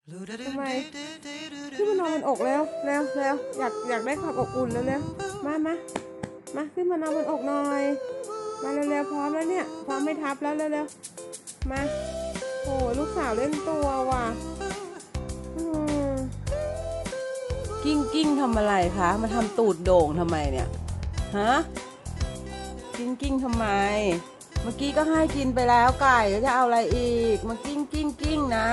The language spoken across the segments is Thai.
ทำไมขึ้นมานอนบนอกแล้วอยากได้ความอบอุ่นแล้วมาขึ้นมานอนบนอกหน่อยมาเร็วพร้อมแล้วเนี่ยพร้อมไม่ทับแล้วเร็วมาโอ้ลูกสาวเล่นตัวว่ะกิ้งทำอะไรคะมาทำตูดโด่งทำไมเนี่ยฮะกิ้งทำไมเมื่อกี้ก็ให้กินไปแล้วไก่แล้วจะเอาอะไรอีกมากิ้งนะ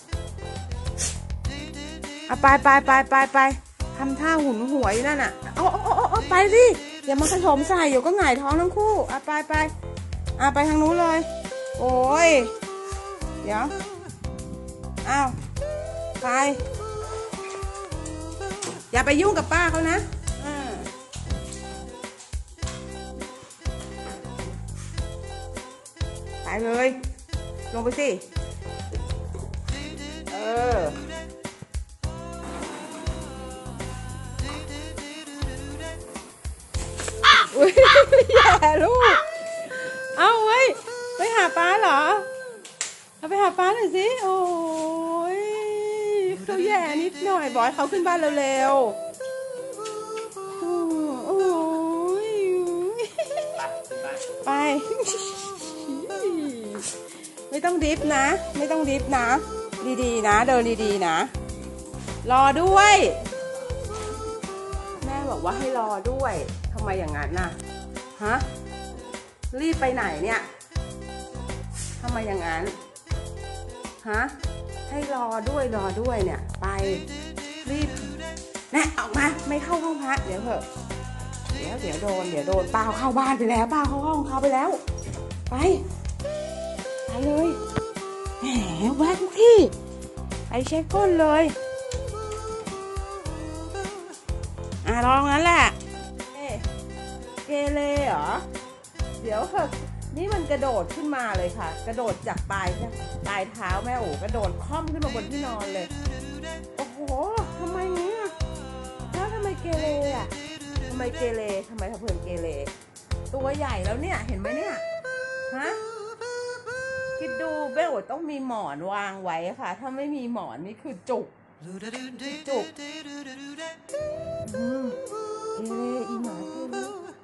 เอาไปทำท่าหุนหวยนั่นน่ะเอาไปสิอย่ามาขยมใส่เดี๋ยวก็หงายท้องทั้งคู่เอาไปไปทางนู้นเลยโอ้ยเดี๋ยวอ้าวไปอย่าไปยุ่งกับป้าเขานะไปเลยลงไปสิอุ้ยแย่ลูกเอาไว้ไปหาป้าเหรอเอาไปหาป้าหน่อยสิโอ้ยเขาแย่นิดหน่อยบอกให้เขาขึ้นบ้านเร็วๆโอ้ยไปไม่ต้องดิฟนะดีๆนะเดินดีๆนะรอด้วยแม่บอกว่าให้รอด้วยทำไมอย่างนั้นน่ะฮะรีบไปไหนเนี่ยทำไมอย่างนั้นฮะให้รอด้วยเนี่ยไปรีบแน่ออกมาไม่เข้าห้องพักเดี๋ยวเถอะเดี๋ยวโดนป้าเข้าบ้านไปแล้วป้าเข้าห้องเขาไปแล้วไปเลยแหมแวะทุกที่ไปเช็คก้นเลยลองนั้นแหละเกเรเหรอเดี๋ยวเถอะนี่มันกระโดดขึ้นมาเลยค่ะกระโดดจากปลายเท้าแม่โอ๋กระโดดค่อมขึ้นมาบนที่นอนเลยโอ้โหทำไมเนี้ยแล้วทำไมเกเรอ่ะทำไมเพื่อนเกเรตัวใหญ่แล้วเนี่ยเห็นไหมเนี่ยฮะคิดดูแม่โอ๋ต้องมีหมอนวางไว้ค่ะถ้าไม่มีหมอนนี่คือจุกเกเรอีหมาเกเร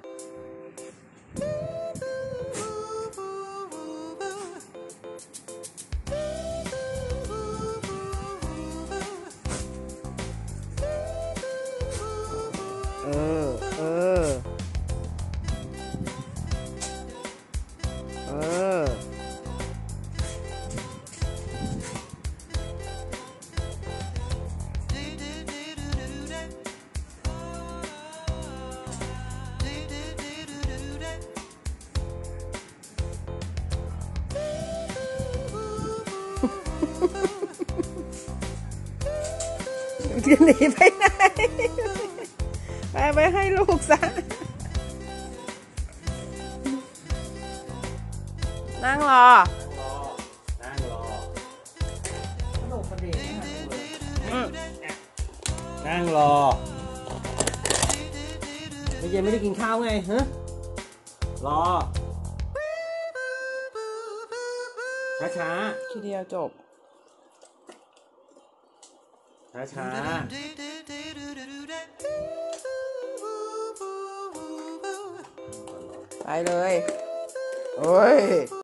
จะหนีไปไหนไปให้ลูกซะนั่งรอสนุกประเดี๋ยวนั่งรอไม่เย็นไม่ได้กินข้าวไงฮะรอช้าทีเดียวจบช้าไปเลยโอ้ย